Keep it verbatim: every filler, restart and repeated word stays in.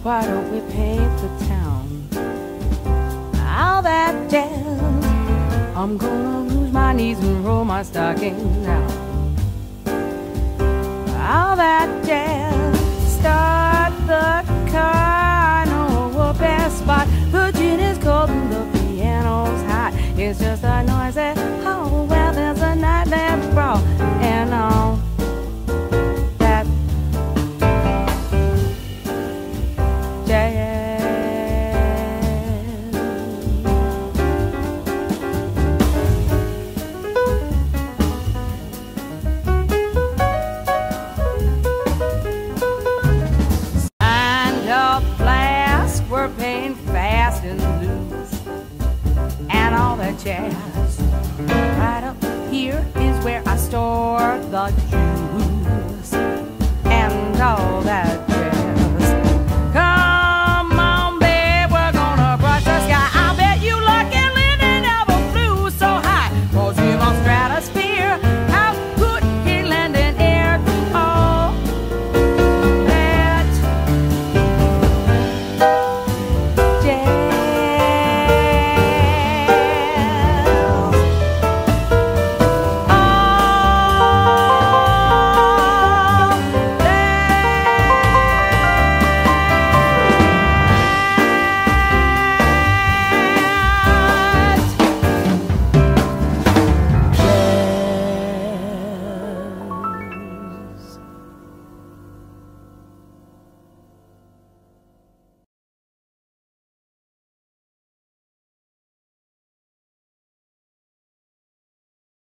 Why don't we paint the town? All that jazz. I'm gonna lose my knees and roll my stockings down. All that jazz. Start the car. I know a best spot. The gin is cold and the piano's hot. It's just a noisy, oh well, there's a nightmare brawl and all that jazz. Signed up flask, we're paying fast and loose, and all that jazz. Right up here is where I store the juice.